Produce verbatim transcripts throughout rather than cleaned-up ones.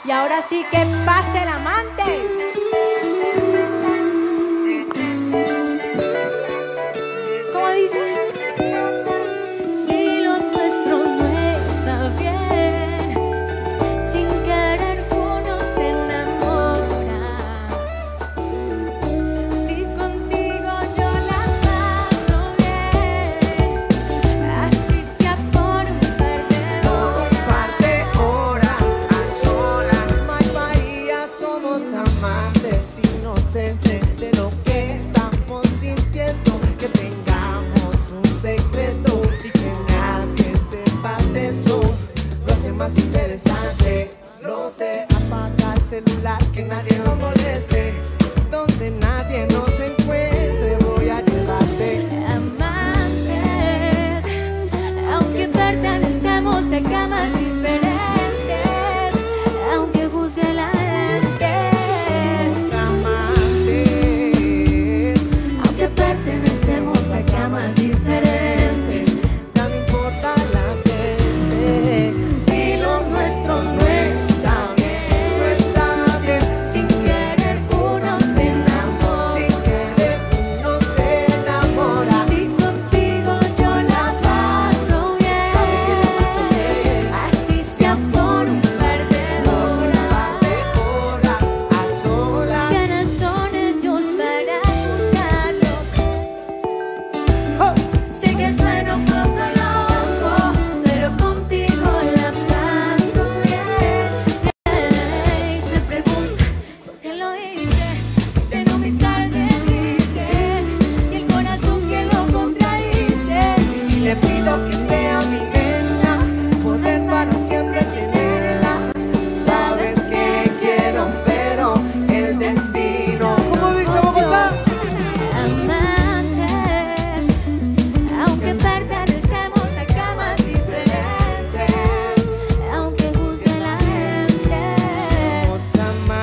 Y ahora sí que pase el amante. ¿Cómo dice? De lo que estamos sintiendo, que tengamos un secreto y que nadie sepa de eso. Lo hace más interesante, no sé, apaga el celular, que nadie nos moleste. Donde nadie nos encuentre, voy a llevarte. Amantes, aunque pertenecemos a camas diferentes, aunque juzgue la gente. Pertenecemos a camas diferentes, ya no importa la gente. Si lo nuestro no está bien, no está bien. Sin querer uno se enamora, sin querer uno se enamora. Si contigo yo la paso bien, sabe que la paso bien. Así sea por un par de Por un par de horas a solas. ¿Quiénes son ellos para juzgarlo? Sé que sueno un poco loco, pero contigo la paso bien. Me preguntan por qué lo hice, lleno mis características y el corazón que lo contradice. Y si le pido que sea mi niña, poder para siempre tenerla. Sabes que quiero, pero el destino. ¿Cómo dice Bogotá? Aunque pertenecemos a camas diferentes, aunque juzgue la gente. Somos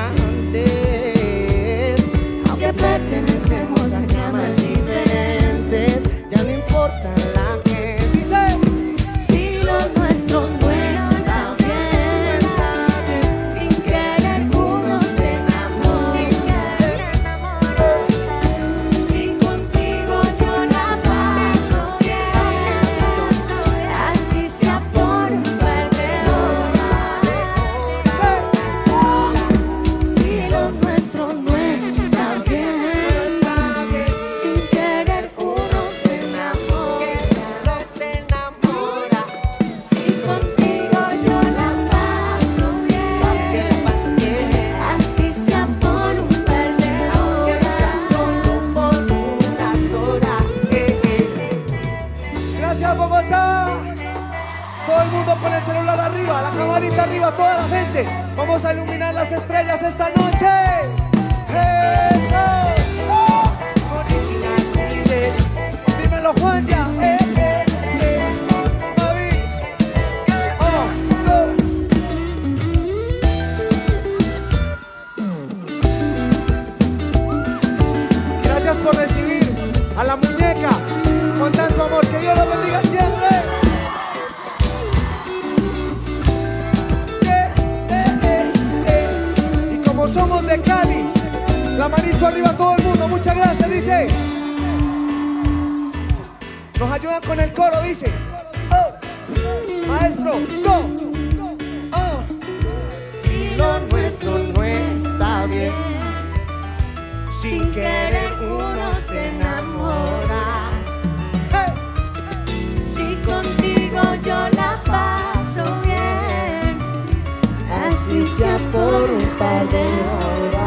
amantes, Aunque pertenecemos a camas diferentes, ya no importa la que dice. si lo nuestro no está bien, sin querer uno se enamora, sin querer enamorar. Si contigo yo la paso bien, así sea por un par de horas. Si lo nuestro no está bien, sin querer uno se enamora, se enamora. si contigo yo la paso Sabes que bien, le paso bien, así sea por un par de aunque sea horas. solo por unas horas. Eh, eh. Gracias, Bogotá. Todo el mundo con el celular arriba, la camarita arriba, toda la gente. Vamos a iluminar las estrellas esta noche. ¡Eso! ¡Oh! Original, dice. Dímelo, Juan, ya. Eh, eh, eh. Javi. Oh, go. Gracias por recibir a la muñeca con tanto amor. Que Dios lo bendiga siempre. Eh, eh, eh, eh. Y como somos de Cali, la manito arriba a todo el mundo. Muchas gracias, dice. Nos ayudan con el coro, dice. Oh. Maestro, go. Oh. Si lo nuestro no está bien, Sin querer uno se enamora, hey. si contigo yo la paso bien, Así sea por un par de horas.